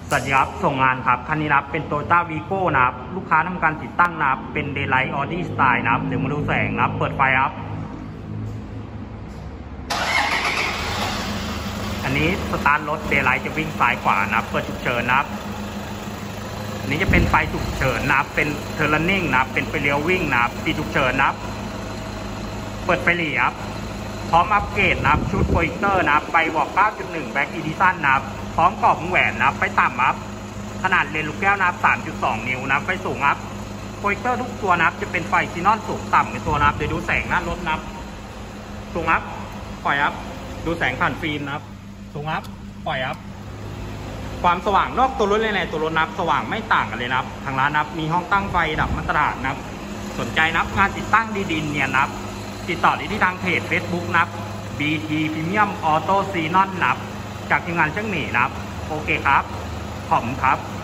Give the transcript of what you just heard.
สวัสดีครับส่งงานครับคันนี้นะครับเป็น Toyota Vigo นะครับลูกค้าทำการติดตั้งนะครับเป็น Daylight Audi Style นะครับเดี๋ยวมาดูแสงนะครับเปิดไฟครับอันนี้สตาร์ทรถ Daylight จะวิ่งซ้ายขวานะครับเปิดฉุกเฉินนะครับอันนี้จะเป็นไฟฉุกเฉินนะครับเป็น Turning นะครับเป็นไฟเลี้ยววิ่งนะครับปิดฉุกเฉินนะครับเปิดไฟหลีครับพร้อมอัปเกรดนะครับชุดโปรเจคเตอร์นะครับไฟวอล 9.1 Back Edition นะครับพร้อมกรอบวงแหวนนะครับไฟต่ำครับขนาดเลนส์ลูกแก้วนะครับ 3.2 นิ้วนะครับไฟสูงครับโปรเจคเตอร์ทุกตัวนะครับจะเป็นไฟซีนอนสูงต่ำในตัวนะครับเดี๋ยวดูแสงหน้ารถนะครับสูงครับปล่อยครับดูแสงผ่านฟิล์มนะครับสูงครับปล่อยครับความสว่างนอกตัวรถเลยในตัวรถนะครับสว่างไม่ต่างกันเลยนะครับทางร้านนะครับมีห้องตั้งไฟดับมาตรฐานนะครับสนใจนะครับงานติดตั้งดีๆเนี่ยนะครับติดต่อได้ที่ทางเพจ Facebook นะครับ BT Premium Auto Xenon นะครับจากทีมงานช่างหมีนะครับโอเคครับขอบคุณครับ